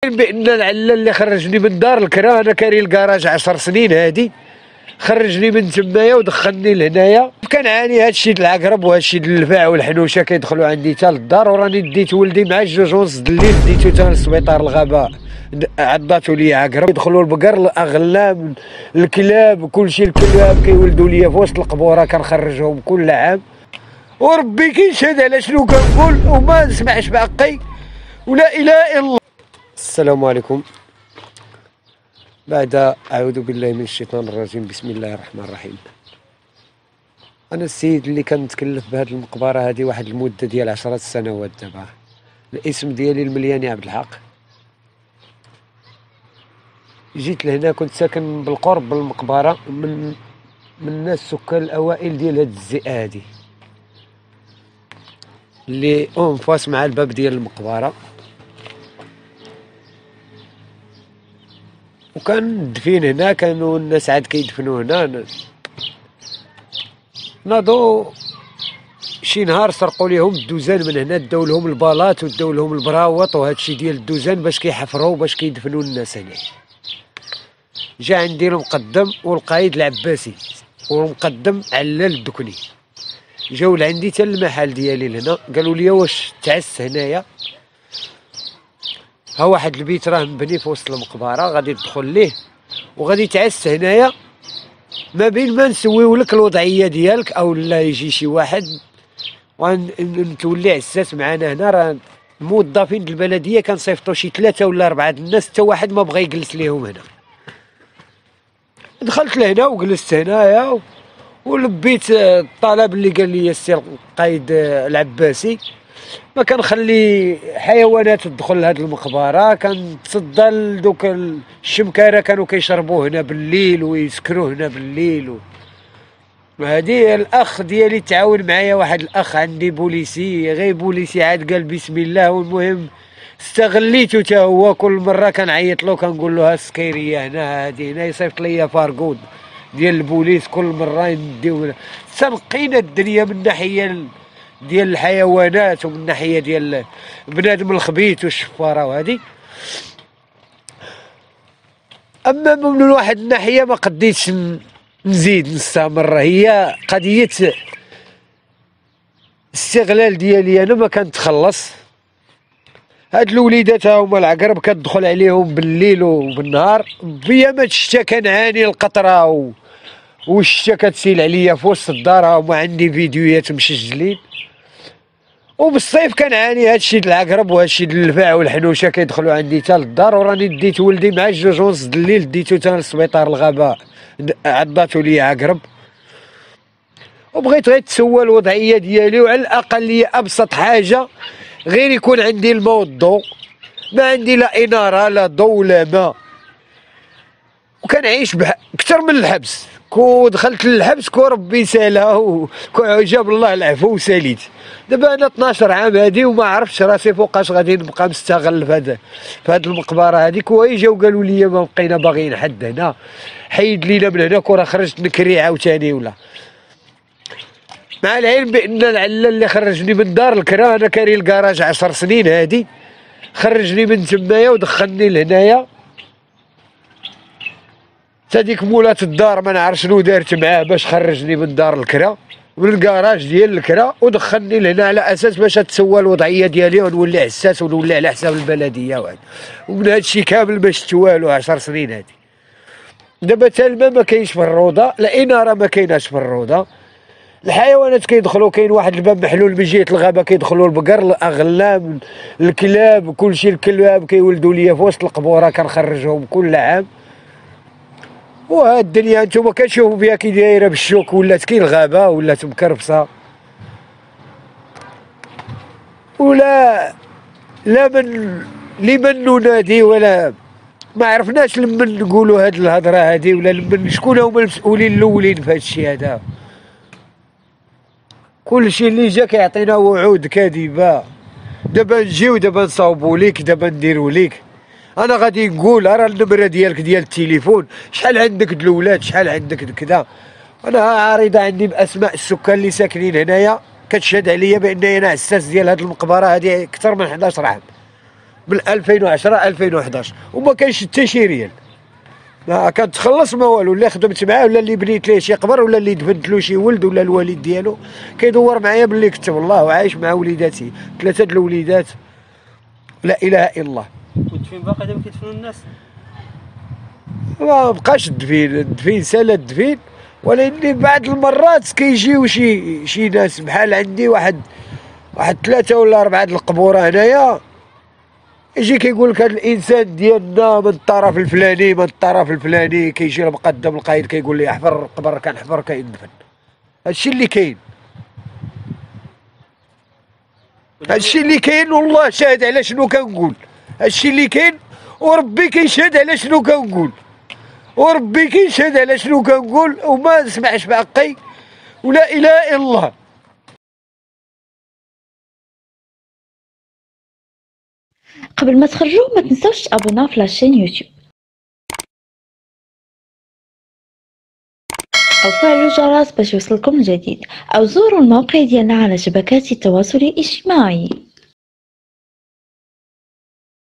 بان العلة اللي خرجني من دار الكرا، انا كاري الكراج 10 سنين هادي، خرجني من تمايا ودخلني لهنايا. كنعاني هادشي د العقرب وهادشي د الفاع والحنوشه كيدخلوا عندي حتى للدار، وراني ديت ولدي مع الجوج ونص د الليل ديتو حتى للسبيطار الغابه، عضاتو لي عقرب. يدخلوا البقر الاغلام الكلاب كلشي، الكلاب كيولدوا لي في وسط القبوره كنخرجهم كل عام، وربي كيشهد على شنو كنقول وما نسمعش بعقي ولا اله الا الله. السلام عليكم. بعد أعوذ بالله من الشيطان الرجيم، بسم الله الرحمن الرحيم. أنا السيد اللي كنتكلف بهذه المقبرة هذه واحد المدة ديال 10 سنوات دابا. الاسم ديالي الملياني عبد الحق. جيت لهنا، كنت ساكن بالقرب من المقبرة، من الناس السكان الأوائل ديال هاد الزئة هادي اللي أنفاس مع الباب ديال المقبرة، وكان الدفين هنا، كانوا الناس عاد كيدفنوا هنا. ناضوا شي نهار سرقوا ليهم الدوزان من هنا، داو لهم البلاط وداو لهم البراوط وهادشي ديال الدوزان باش كيحفروا باش كيدفنوا الناس هنا. جا عندي المقدم والقايد العباسي والمقدم علال الدكني، جاو لعندي حتى المحل ديالي لهنا، قالوا لي واش تعس هنايا، ها واحد البيت راه مبني في وسط المقبره غادي تدخل ليه وغادي تعس هنايا، ما بين ما نسويو لك الوضعيه ديالك او لا يجي شي واحد ونتولي عساس معنا هنا. راه الموظفين د البلديه كنصيفطوا شي 3 ولا 4 الناس، حتى واحد ما بغى يجلس ليهم هنا. دخلت لهنا وجلست هنايا ولبيت الطلب اللي قال لي السي القايد العباسي، ما كنخلي حيوانات تدخل لهاد المقبره، كنتصدى لدوك الشمكاره كانوا كيشربوا هنا بالليل ويسكروا هنا بالليل. وهادي الاخ ديالي تعاون معايا، واحد الاخ عندي بوليسي، غير بوليسي عاد قال بسم الله، والمهم استغليته حتى هو. كل مره كنعيط له كنقول له ها السكيريه هنا، هادي هنا يصيفط لي فارغود ديال البوليس، كل مره نديو. تنقينا الدنيا من ناحيه ديال الحيوانات ومن ناحيه ديال بنادم الخبيث والشفاره وهذه. اما من واحد الناحيه ما قديتش نزيد نستمر، هي قضيه الاستغلال ديالي انا ما كنتخلص. هاد الوليدات هما العقرب كتدخل عليهم بالليل وبالنهار، بيامات الشتا كنعاني القطره والشتا كتسيل عليا في وسط الدار، هما عندي فيديوهات مسجلين. وبالصيف كنعاني هادشي د العقرب وهادشي د الفاع والحنوشه كيدخلوا عندي حتى للدار، وراني ديت ولدي مع الجوج ونص د الليل ديتو حتى للسبيطار الغابه، عضاتو لي عقرب. وبغيت غير تسوى الوضعيه ديالي، وعلى الاقل ابسط حاجه غير يكون عندي الماء والضوء، ما عندي لا اناره لا ضوء لا ماء، وكنعيش اكثر من الحبس. كو دخلت للحبس كو ربي سالها وكو عجب الله العفو وساليت. دابا انا 12 عام هادي وما عرفتش راسي فوقاش غادي نبقى مستغل في هاد المقبره هادي. كو جاو قالوا لي ما بقينا باغيين حد هنا، حيد لينا من هنا، كو راه خرجت نكري عاوتاني ولا. مع العلم بان العله اللي خرجني من دار الكرا، انا كاري الكراج 10 سنين هادي، خرجني من تمايا ودخلني لهنايا. تا ديك مولات الدار ما نعرف شنو دارت معاه باش خرجني من دار الكرا، من الكراج ديال الكرا، ودخلني لهنا على اساس باش تسوى الوضعيه ديالي ونولي حساس ونولي على حساب البلديه. ومن هادشي كامل ما شفت والو 10 سنين هادي. دابا تا الماء ما كاينش في الروضه، الاناره ما كايناش في الروضه، الحيوانات كيدخلوا، كاين واحد الباب محلول من جهه الغابه كيدخلوا البقر الاغلام الكلاب كلشي، الكلاب كيولدوا لي في وسط القبوره كنخرجهم كل عام. وهاد الدنيا نتوما كتشوفوا فيها كي دايره بالشوك، ولات كاين الغابه ولات مكرفصه، ولا لا من لمن ننادي ولا ما عرفناش لمن نقولوا هاد الهضره هادي، ولا لمن شكون هما المسؤولين الاولين في هاد الشيء هذا. كلشي اللي جا كيعطينا وعود كاذبه، دابا نجيو دابا نصاوبوا ليك دابا نديروا ليك. انا غادي نقول راه النمره ديالك ديال التليفون، شحال عندك د الاولاد، شحال عندك كذا. انا عارضه عندي باسماء السكان اللي ساكنين هنايا، كتشهد عليا بان انا عساس ديال هاد المقبره هادي اكثر من 11 عام. بال 2010 2011 وما كانش حتى شي ريال. ما كتخلص ما والو، اللي خدمت معاه ولا اللي بنيت ليه شي قبر ولا اللي دفنت له شي ولد ولا الوالد ديالو كيدور معايا باللي كتب الله وعايش مع وليداتي 3 د الوليدات. لا اله الا الله. والدفين باقي دابا كيدفنوا الناس؟ ما بقاش الدفين سال الدفين، ولكن بعض المرات كيجيو شي ناس بحال عندي واحد 3 ولا 4 د القبور هنايا، يجي كيقول لك هذا الانسان ديالنا من الطرف الفلاني من الطرف الفلاني، كيجي المقدم القايد كيقول لي احفر القبر، كنحفر كيندفن. هادشي اللي كاين، هادشي اللي كاين والله شاهد على شنو كنقول. هادشي اللي كاين وربي كيشهد على شنو كنقول، وربي كيشهد على شنو كنقول وما نسمعش بحقي ولا اله الا الله. قبل ما تخرجوا ما تنسوش تابوناو في لاشين يوتيوب او فعلوا الجرس باش يوصلكم الجديد، او زوروا الموقع ديالنا على شبكات التواصل الاجتماعي.